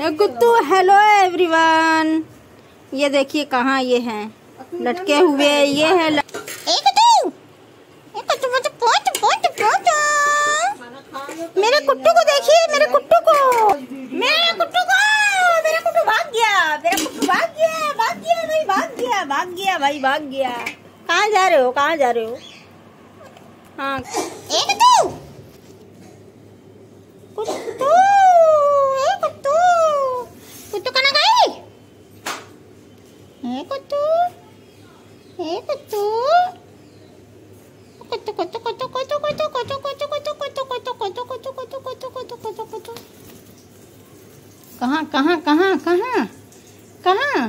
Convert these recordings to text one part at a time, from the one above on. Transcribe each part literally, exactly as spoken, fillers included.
ए कुत्तू, hello everyone. ये देखिए कहाँ ये हैं लटके हुए। ये है ल... ए कुत्तू, ए कुत्तू, मुझे पोंछ पोंछ पोंछ। मेरे कुट्टू को देखिए, मेरे कुट्टू को, मेरे कुट्टू को, मेरा कुट्टू भाग गया, मेरा कुट्टू भाग गया, भाग गया भाई, भाग गया, भाग गया भाई, भाग गया। कहाँ जा रहे हो, कहाँ जा रहे हो? हाँ, ए कुत्तू, कुत्तू, ए कुत्तू, कुत्तू कहाँ गई? ए कुत्तू, ए कुत्तू, कुत्तू, कुत्तू, कुत्तू, कुत्तू, कुत्तू, कुत्तू, कुत्तू, कुत्तू, कुत्तू, कुत्तू, कुत्तू, कुत्तू, कुत्तू, कुत्तू, कुत्तू, कुत्तू, कुत्तू। कहाँ कहाँ कहाँ कहाँ कहाँ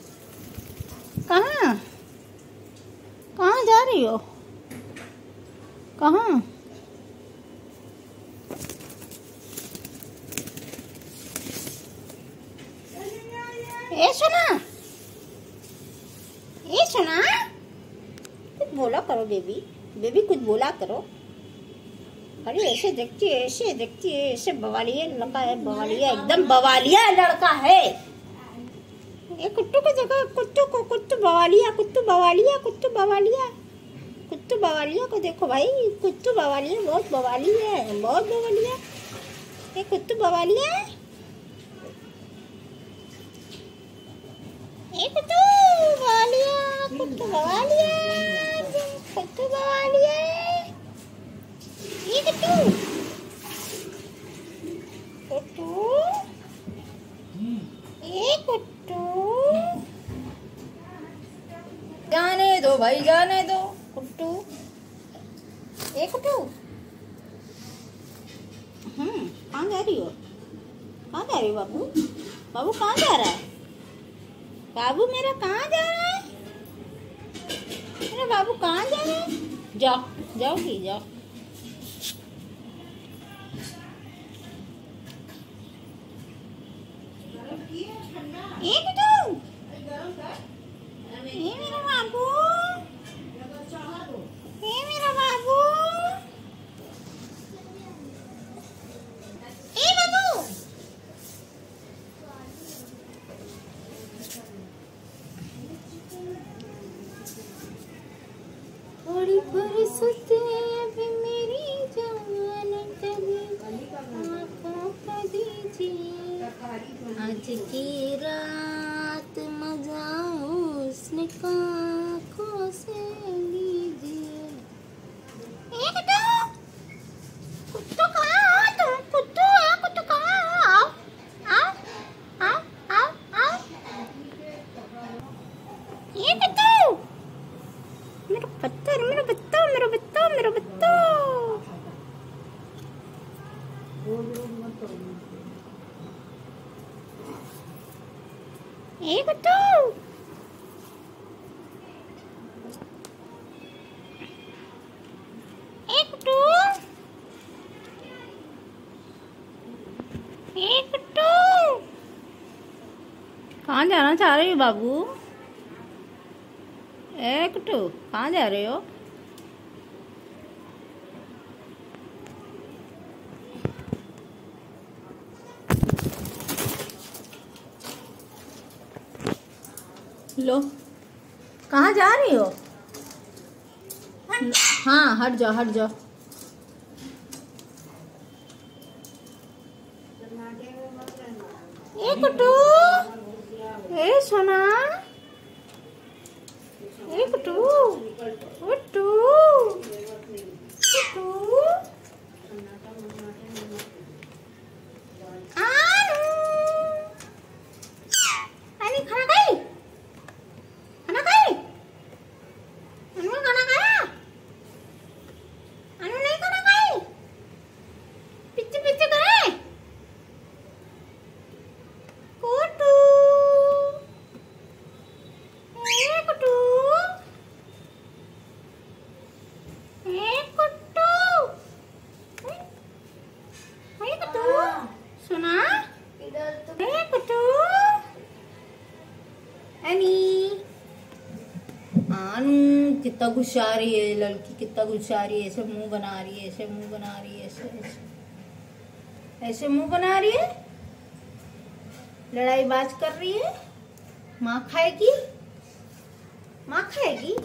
कहाँ कहाँ जा रही हो? कहाँ? ए सुना, ए सुना, कुछ बोला करो बेबी, बेबी कुछ बोला करो। अरे ऐसे देखती है, ऐसे देखती है, ऐसे बवालिया लड़का है, बवालिया, एकदम बवालिया लड़का है। ये कुत्तू को देखो, कुत्तू को, कुत्तू बवालिया, कुत्तू बवालिया, कुत्तू बवालिया, कुत्तू बवालिया को देखो भाई, कुत्तू बवालिया, बहुत बवाली है, बहुत बवालिया। ये कुत्तू बवालिया, ये कुत्तू बवालिया, कुत्तू बवालिया, कुत्तू बवालिया, ये कुत्तू, कुत्तू, ये कुत्तू, जाने दो भाई, जाने दो कुट्टू, ये कुट्टू। हम्म, कहाँ जा रही हो? कहाँ जा रही हो बाबू? बाबू कहाँ जा रहा है? बाबू मेरा कहाँ जा रहा है? मेरा बाबू कहाँ जा रहा है? जाओ, जाओगी, जाओ। ये कुत्तू, ये मेरा बाबू, ये मेरा बाबू, ए बाबू, थोड़ी फुर्सत अभी मेरी जान, तभी आँखों को दीजिए, आज की रात मजा उसने आँखों से लीजिए। ए कुत्तू, कुत्तू कहाँ हो तुम? कुत्तू है, कुत्तू कहाँ हो? आओ, आओ, आओ, आओ, आओ। ये कुत्तू, मेरा पत्थर, मेरा बत्ता, मेरा बत्ता, मेरा बत्ता। ए कुत्तू, ए कुत्तू, ए कुत्तू, कहाँ जाना चाह रही हो बाबू? ए कुट्टू, कहाँ जा रहे हो? लो, कहाँ जा रही हो? हाँ, हट जाओ, हट जाओ। ए कुट्टू, ए सोना, ए कुट्टू, कुट्टू, कुट्टू, आनू, आनी खाना खाई? खाना खाई? अनु खाना खाया? अनु नहीं खाना खाई? पीछे पीछे करे? कुट्टू, ए कुट्टू, ए कुट्टू, ए कुट्टू, सुना? ए कुट्टू, अनी, आनू कितना गुस्सा रही है लड़की, कितना गुस्सा रही है, ऐसे मुंह बना रही है, ऐसे मुंह बना रही है, ऐसे ऐसे ऐसे मुंह बना रही है। लड़ाई बाज कर रही है। माँ खाएगी, माँ खाएगी।